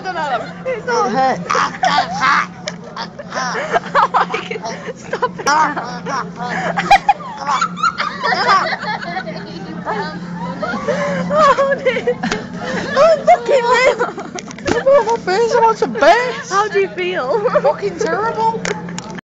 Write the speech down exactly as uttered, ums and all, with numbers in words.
done at him. It's all hurt. Oh my god. Stop it now. Oh, dude. I'm fucking red. I want my face, I want some bass. How do you feel? Fucking terrible.